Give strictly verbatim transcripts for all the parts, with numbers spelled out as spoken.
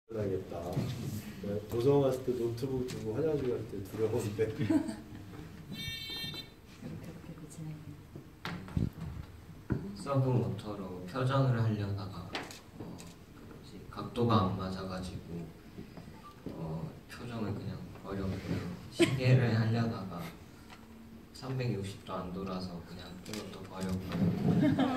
나겠다. 도서 갔을 때 노트북 두고 화장실 갈 때 두려운데. 이렇게 이렇게 고치는. 서브 모터로 표정을 하려다가 어, 뭐지, 각도가 안 맞아가지고 어, 표정을 그냥 버렸고요. 시계를 하려다가 삼백육십 도 안 돌아서 그냥 그것도 버렸고요.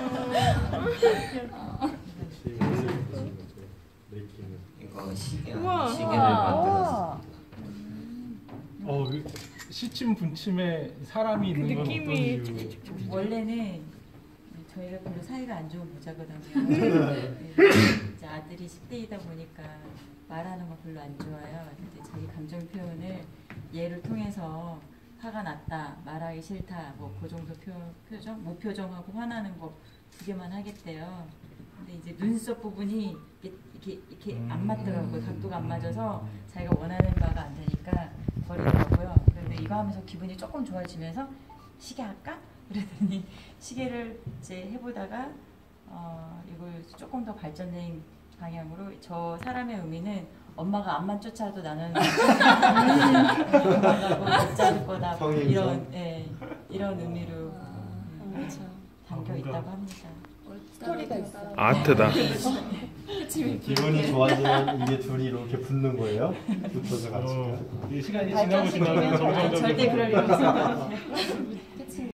이거 시계 아니 시계를 만들었습니다. 어, 시침 분침에 사람이 그 있는 건 느낌이 어떤 이유? 원래는 저희가 별로 사이가 안 좋은 부자거든요. 네, 이제 아들이 십 대이다 보니까 말하는 거 별로 안 좋아요. 근데 자기 감정 표현을 얘를 통해서 화가 났다, 말하기 싫다, 뭐 그 정도 표, 표정, 무표정하고 화나는 거 두 개만 하겠대요. 근데 이제 눈썹 부분이 이렇게 이렇게, 이렇게 안 맞더라고요. 각도가 안 맞아서 자기가 원하는 바가 안 되니까 버리더라고요. 근데 이거 하면서 기분이 조금 좋아지면서 시계 할까? 그러더니 시계를 이제 해보다가 어, 이걸 조금 더 발전된 방향으로 저 사람의 의미는 엄마가 앞만 쫓아도 나는 엄마가 못 잡을 거다 이런 예, 이런 의미로 음, 그렇죠. 담겨 있다고 합니다. 스토리가 있어요. 아트다. 기분이 좋아지면 이게 둘이 이렇게 붙는 거예요? 붙어서 같이. 어, 이 시간이 지나고 발전시키면 지나면 점점 절대 그럴 일 없어요.